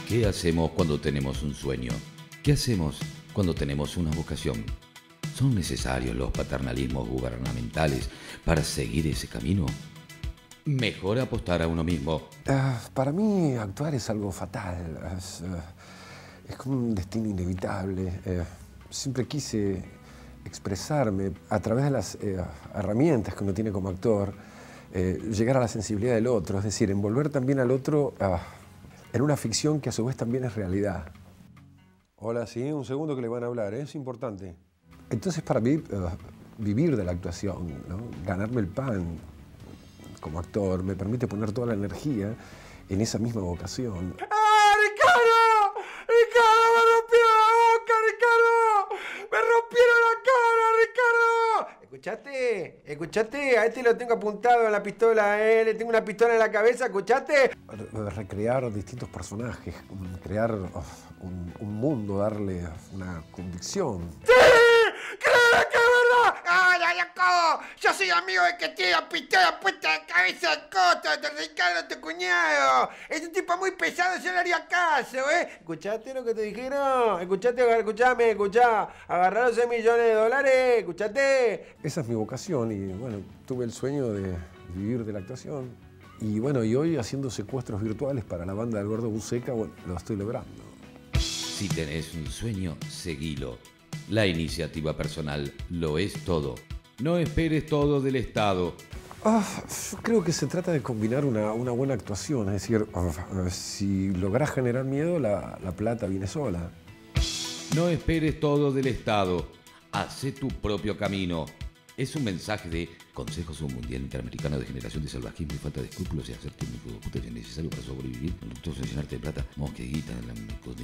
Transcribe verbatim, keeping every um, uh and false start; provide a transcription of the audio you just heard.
¿Qué hacemos cuando tenemos un sueño? ¿Qué hacemos cuando tenemos una vocación? ¿Son necesarios los paternalismos gubernamentales para seguir ese camino? Mejor apostar a uno mismo. Uh, para mí actuar es algo fatal, es, uh, es como un destino inevitable. Uh, siempre quise expresarme a través de las uh, herramientas que uno tiene como actor, uh, llegar a la sensibilidad del otro, es decir, envolver también al otro uh, en una ficción que a su vez también es realidad. Hola, sí, un segundo que le van a hablar, ¿eh? Es importante. Entonces para mí, uh, vivir de la actuación, ¿no? Ganarme el pan como actor, me permite poner toda la energía en esa misma vocación. ¡Ah, Ricardo! ¡Ricardo, me rompieron la boca, Ricardo! ¡Me rompieron la cara, Ricardo! ¿Escuchaste? ¿Escuchaste? A este lo tengo apuntado en la pistola, ¿eh? Le tengo una pistola en la cabeza, ¿escuchaste? Re recrear distintos personajes, crear oh, un, un mundo, darle una convicción. ¡Sí! ¡Créeme que es verdad! ¡Ay, ay, Jacobo! Yo soy amigo de que tiene la pistola puesta en la cabeza de Coto, de Ricardo, tu cuñado. Es un tipo muy pesado, yo le haría caso, ¿eh? ¿Escuchaste lo que te dijeron? ¿Escuchaste? Escuchame, escuchá. Agarrar los seis millones de dólares, ¿escuchaste? Esa es mi vocación y, bueno, tuve el sueño de vivir de la actuación. Y, bueno, y hoy haciendo secuestros virtuales para la banda del Gordo Buceca, bueno, lo estoy logrando. Si tenés un sueño, seguilo. La iniciativa personal lo es todo. No esperes todo del Estado. Ah, yo creo que se trata de combinar una, una buena actuación. Es decir, ah, si lográs generar miedo, la, la plata viene sola. No esperes todo del Estado. Hacé tu propio camino. Es un mensaje de Consejo Submundial Interamericano de Generación de Salvajismo y Falta de Escrúpulos y Hacer técnico de puta es necesario para sobrevivir. No llenarte de plata. Mosqueguita, la